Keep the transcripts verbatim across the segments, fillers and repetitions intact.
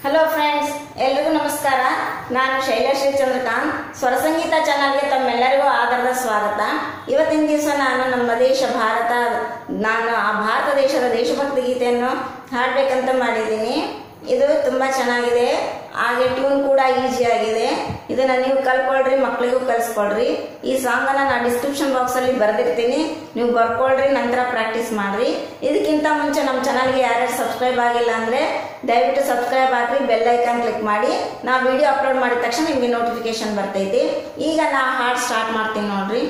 Hello friends, ಎಲ್ರಿಗೂ ನಮಸ್ಕಾರ. ನಾನು ಶೈಲಶ್ರೀ ಚಂದ್ರಕಾಂತ್. ಸ್ವರ ಸಂಗೀತ ಚಾನಲ್ಗೆ ತಮ್ಮೆಲ್ಲರಿಗೂ ಆಧಾರದ ಸ್ವಾಗತ. ಇವತ್ತಿನ ದಿವಸ ನಾನು ನಮ್ಮ ದೇಶ ಭಾರತ ನಾನು ಆ ಭಾರತ ದೇಶದ ದೇಶಭಕ್ತಿ ಗೀತೆಯನ್ನು ಹಾಡಬೇಕಂತ ಮಾಡಿದ್ದೀನಿ. ಇದು ತುಂಬ ಚೆನ್ನಾಗಿದೆ, ಹಾಗೆ ಟ್ಯೂನ್ ಕೂಡ ಈಸಿ ಆಗಿದೆ. ಇದನ್ನು ನೀವು ಕಲ್ಕೊಳ್ರಿ, ಮಕ್ಕಳಿಗೂ ಕಲಿಸ್ಕೊಳ್ರಿ. ಈ ಸಾಂಗನ್ನು ನಾನು ಡಿಸ್ಕ್ರಿಪ್ಷನ್ ಬಾಕ್ಸಲ್ಲಿ ಬರೆದಿರ್ತೀನಿ, ನೀವು ಬರ್ಕೊಳ್ರಿ, ನಂತರ ಪ್ರಾಕ್ಟೀಸ್ ಮಾಡಿರಿ. ಇದಕ್ಕಿಂತ ಮುಂಚೆ ನಮ್ಮ ಚಾನಲ್ಗೆ ಯಾರ್ಯಾರು ಸಬ್ಸ್ಕ್ರೈಬ್ ಆಗಿಲ್ಲ ಅಂದರೆ ದಯವಿಟ್ಟು ಸಬ್ಸ್ಕ್ರೈಬ್ ಆಗಿರಿ, ಬೆಲ್ ಐಕಾನ್ ಕ್ಲಿಕ್ ಮಾಡಿ. ನಾವು ವಿಡಿಯೋ ಅಪ್ಲೋಡ್ ಮಾಡಿದ ತಕ್ಷಣ ನಿಮಗೆ ನೋಟಿಫಿಕೇಶನ್ ಬರ್ತೈತಿ. ಈಗ ನಾ ಹಾಡು ಸ್ಟಾರ್ಟ್ ಮಾಡ್ತೀನಿ ನೋಡ್ರಿ.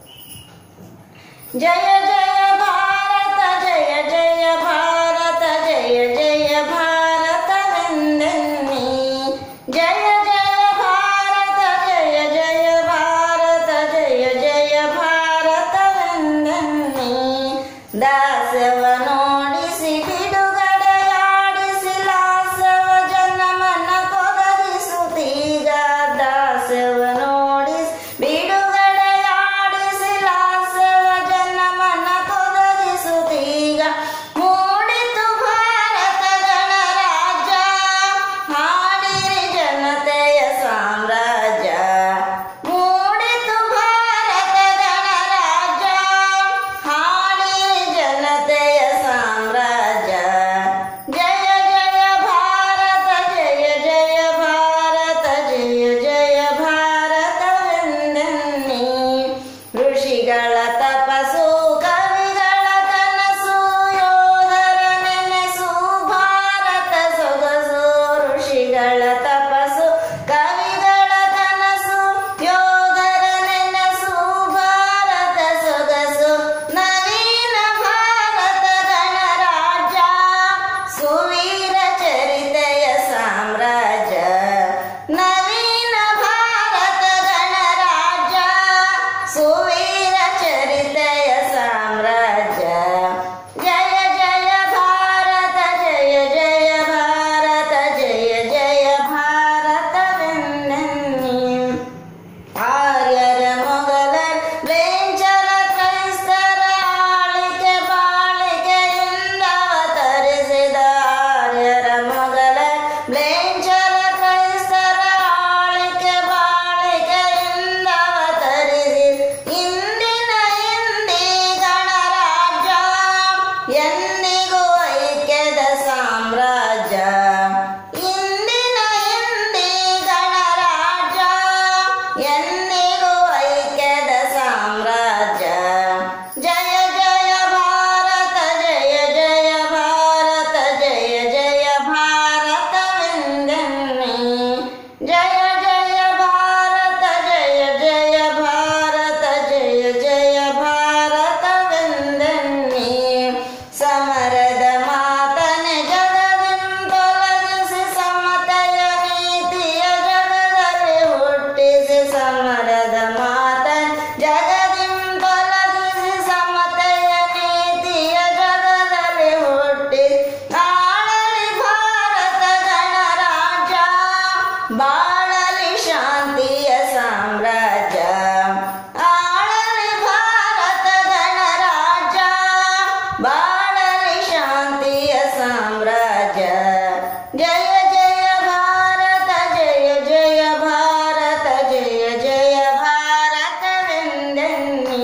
ಜಯ ಜಯ ಭಾರತ, ಜಯ ಜಯ ಭಾರತ, ಜಯ ಜಯ ಭಾರತ ವೆಂದೆನ್ನಿ. ಜಯ ಜಯ ಭಾರತ, ಜಯ ಜಯ ಭಾರತ, ಜಯ ಜಯ ಭಾರತ ವೆಂದೆನ್ನಿ. ದಾಸವ ನೋಡಿಸಿ ಬಿಡುಗಡೆಯಾಡಿಸಿ ಲಾಸವ ಜನಮನ ಕೊರಗಿಸುತ್ತೀಗ. ದಾಸವ ನೋಡಿಸಿ ಬಿಡುಗಡೆಯಾಡಿಸಿ ಲಾಸವ ಜನಮನ ಕೊರಗಿಸುತ್ತೀಗ. ಮೂಡಿತು ಭಾರತ ಗಣರಾಜ್ಯ, ಹಾಡಿರಿ ಜನತೆಯ ಸಾಮ್ರಾಜ್ಯ. ಮೂಡಿತು ಭಾರತ ಗಣರಾಜ್ಯ, ಹಾಡಿರಿ ಜನತೆಯ ಸಾಮ್ರಾಜ್ಯ. ಜಯ ಜಯ ಭಾರತ, ಜಯ ಜಯ ಭಾರತ, ಜಯ ಜಯ ಭಾರತವೆಂದೆನ್ನಿ. ಋಷಿಗಳ ತಪಸ್ಸು, ಕವಿಗಳ ಕನಸು, ಯೋಧರ ನೆನೆಸು, ಭಾರತ ಸೊಗಸು. ಋಷಿಗಳ ತಪಸ್ಸು, ಕವಿಗಳ ಕನಸು, ಯೋಧರ ನೆನೆಸು, ಭಾರತ ಸೊಗಸು. ನವೀನ ಭಾರತ ಗಣರಾಜ್ಯ, ಸುವೀರ ಚರಿತೆಯ ಸಾಮ್ರಾಜ್ಯ. ನವೀನ ಭಾರತ ಗಣರಾಜ್ಯ, ಸುವೀರ ಚರಿತೆಯ ಸಾಮ್ರಾಜ್ಯ. ಜಯ ಜಯ ಭಾರತ, ಜಯ ಜಯ ಭಾರತ, ಜಯ ಜಯ ಭಾರತವೆಂದೆನ್ನಿ. ಆರ್ಯರ ಮೊಘಲರ್ ವೇಂಚರ ಕ್ರೈಸ್ತರ ಆಳಿಕೆ ಬಾಳಿಕೆಯಿಂದ ಅವತರಿಸಿದ. ಆರ್ಯರ ಮೊಘಲರ್ ವೇಂಚರ ಕ್ರೈಸ್ತರ ಆಳಿಕೆ ಬಾಳಿಕೆಯಿಂದ ಅವತರಿಸಿ. ಇಂದಿನ ಹಿಂದಿ ಗಣರಾಜ್ಯ, ಎಂದಿಗೂ ಐಕ್ಯದ ಸಾಮ್ರಾಜ್ಯ. ಇಂದಿನ ಹಿಂದಿ ಗಣರಾಜ್ಯ, ಎಂದಿಗೂ ಐಕ್ಯದ ಸಾಮ್ರಾಜ್ಯ. ಜಯ ಜಯ ಭಾರತ, ಜಯ ಜಯ ಭಾರತ, ಜಯ ಜಯ ಭಾರತವೆಂದೆನ್ನಿ. ಜಯ ಜಯ ಭಾರತ, ಜಯ ಜಯ ಭಾರತ, ಜಯ ಜಯ ಭಾರತವೆಂದೆನ್ನಿ. ಸಮರದ ಮಾತನೆ ಜಗದಿಂದೊಲಗಿಸಿ, ಸಮತೆಯ ನೀತಿಯ ಜಗದಲ್ಲಿ ಹುಟ್ಟಿಸಿ. ಸಮರದ ಮಾತನೆ ಜಗದಿಂದೊಲಗಿಸಿ, ಸಮತೆಯ ನೀತಿಯ ಜಗದಲ್ಲಿ ಹುಟ್ಟಿಸಿ. ಆಳಲಿ ಭಾರತ ಗಣರಾಜ್ಯ, ಬಾಳಲಿ ಶಾಂತಿಯ ಸಾಮ್ರಾಜ್ಯ. ಆಳಲಿ ಭಾರತ ಗಣರಾಜ್ಯ, ಬಾಳಲಿ ಶಾಂತಿಯ ಸಾಮ್ರಾಜ್ಯ. ಜಯ ಜಯ ಭಾರತ, ಜಯ ಜಯ ಭಾರತ, ಜಯ ಜಯ ಭಾರತವೆಂದೆನ್ನಿ.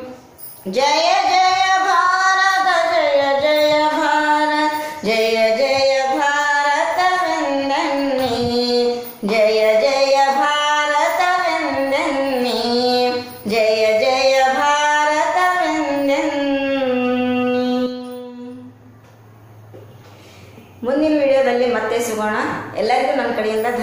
ಜಯ ಜಯ ಭಾರತ, ಜಯ ಜಯ ಭಾರತ, ಜಯ ಜಯ ಭಾರತವೆಂದೆನ್ನಿ. ಜಯ ಜಯ ಭಾರತವೆಂದೆನ್ನಿ. ಜಯ ಜಯ ಭಾರತವೆಂದೆನ್ನಿ. ಮುಂದಿನ ವಿಡಿಯೋದಲ್ಲಿ ಮತ್ತೆ ಸಿಗೋಣ. ಎಲ್ಲರಿಗೂ ನನ್ನ ಕಡೆಯಿಂದ